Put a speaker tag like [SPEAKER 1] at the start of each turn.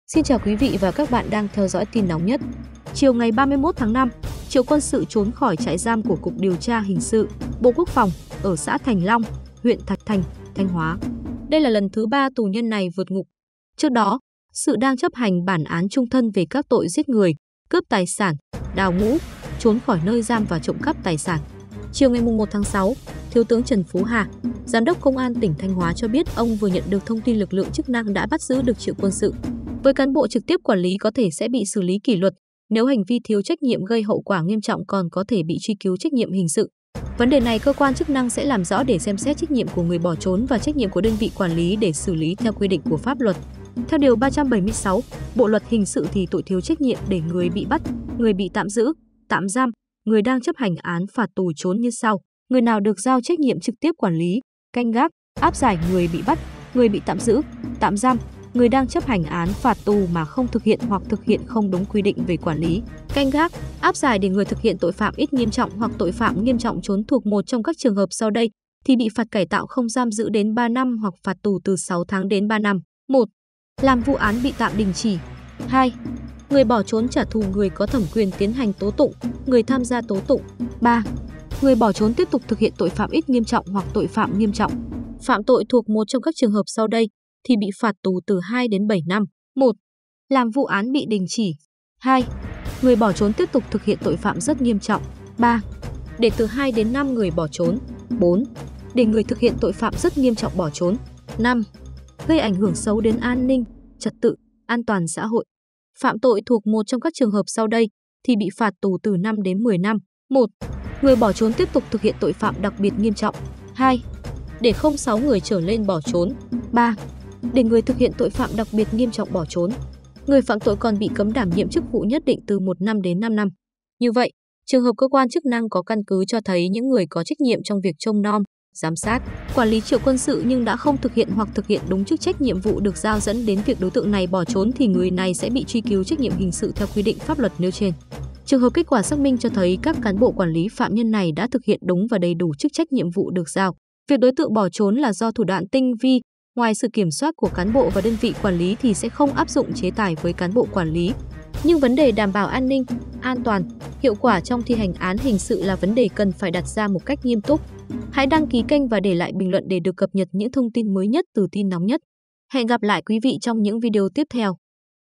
[SPEAKER 1] Xin chào quý vị và các bạn đang theo dõi tin nóng nhất. Chiều ngày 31 tháng 5, Triệu Quân Sự trốn khỏi trại giam của Cục Điều tra Hình sự, Bộ Quốc phòng ở xã Thành Long, huyện Thạch Thành, Thanh Hóa. Đây là lần thứ 3 tù nhân này vượt ngục. Trước đó, Sự đang chấp hành bản án chung thân về các tội giết người, cướp tài sản, đào ngũ, trốn khỏi nơi giam và trộm cắp tài sản. Chiều ngày 1 tháng 6, Thiếu tướng Trần Phú Hà, Giám đốc Công an tỉnh Thanh Hóa cho biết ông vừa nhận được thông tin lực lượng chức năng đã bắt giữ được Triệu Quân Sự. Với cán bộ trực tiếp quản lý có thể sẽ bị xử lý kỷ luật, nếu hành vi thiếu trách nhiệm gây hậu quả nghiêm trọng còn có thể bị truy cứu trách nhiệm hình sự. Vấn đề này cơ quan chức năng sẽ làm rõ để xem xét trách nhiệm của người bỏ trốn và trách nhiệm của đơn vị quản lý để xử lý theo quy định của pháp luật. Theo điều 376, Bộ luật hình sự thì tội thiếu trách nhiệm để người bị bắt, người bị tạm giữ, tạm giam, người đang chấp hành án phạt tù trốn như sau: người nào được giao trách nhiệm trực tiếp quản lý, canh gác, áp giải người bị bắt, người bị tạm giữ, tạm giam, người đang chấp hành án phạt tù mà không thực hiện hoặc thực hiện không đúng quy định về quản lý, canh gác, áp giải để người thực hiện tội phạm ít nghiêm trọng hoặc tội phạm nghiêm trọng trốn thuộc một trong các trường hợp sau đây thì bị phạt cải tạo không giam giữ đến 3 năm hoặc phạt tù từ 6 tháng đến 3 năm. 1. Làm vụ án bị tạm đình chỉ. 2. Người bỏ trốn trả thù người có thẩm quyền tiến hành tố tụng, người tham gia tố tụng. 3. Người bỏ trốn tiếp tục thực hiện tội phạm ít nghiêm trọng hoặc tội phạm nghiêm trọng, phạm tội thuộc một trong các trường hợp sau đây thì bị phạt tù từ 2 đến 7 năm. 1. Làm vụ án bị đình chỉ. 2. Người bỏ trốn tiếp tục thực hiện tội phạm rất nghiêm trọng. 3. Để từ 2 đến 5 người bỏ trốn. 4. Để người thực hiện tội phạm rất nghiêm trọng bỏ trốn. 5. Gây ảnh hưởng xấu đến an ninh, trật tự, an toàn xã hội. Phạm tội thuộc một trong các trường hợp sau đây thì bị phạt tù từ 5 đến 10 năm. 1. Người bỏ trốn tiếp tục thực hiện tội phạm đặc biệt nghiêm trọng. 2. Để không 6 người trở lên bỏ trốn. 3. Để người thực hiện tội phạm đặc biệt nghiêm trọng bỏ trốn. Người phạm tội còn bị cấm đảm nhiệm chức vụ nhất định từ 1 năm đến 5 năm. Như vậy, trường hợp cơ quan chức năng có căn cứ cho thấy những người có trách nhiệm trong việc trông nom, giám sát, quản lý Triệu Quân Sự nhưng đã không thực hiện hoặc thực hiện đúng chức trách nhiệm vụ được giao dẫn đến việc đối tượng này bỏ trốn thì người này sẽ bị truy cứu trách nhiệm hình sự theo quy định pháp luật nêu trên. Trường hợp kết quả xác minh cho thấy các cán bộ quản lý phạm nhân này đã thực hiện đúng và đầy đủ chức trách nhiệm vụ được giao. Việc đối tượng bỏ trốn là do thủ đoạn tinh vi, ngoài sự kiểm soát của cán bộ và đơn vị quản lý thì sẽ không áp dụng chế tài với cán bộ quản lý. Nhưng vấn đề đảm bảo an ninh, an toàn, hiệu quả trong thi hành án hình sự là vấn đề cần phải đặt ra một cách nghiêm túc. Hãy đăng ký kênh và để lại bình luận để được cập nhật những thông tin mới nhất từ tin nóng nhất. Hẹn gặp lại quý vị trong những video tiếp theo.